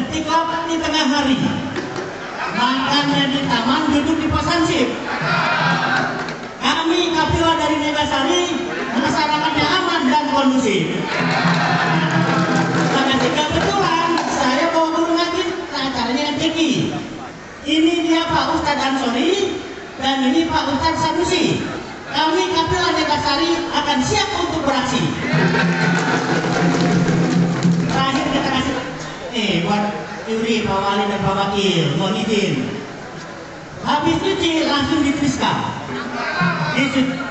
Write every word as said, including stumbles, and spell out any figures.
ketika di tengah hari makannya di taman, duduk di pos hansip. Kami Kapila dari Megasari masyarakatnya aman dan kondusif. Nah, kebetulan saya bawa guru ngaji, nah acaranya M T Q. Ini dia Pak Ustadz Ansori dan ini Pak Ustadz Sanusi. Kami Kapila Megasari akan siap untuk beraksi. Terakhir kita kasih nih buat Yuri, Pak Wali dan Pak Wakil, mohon izin. Habis cuci langsung dituliskan. Di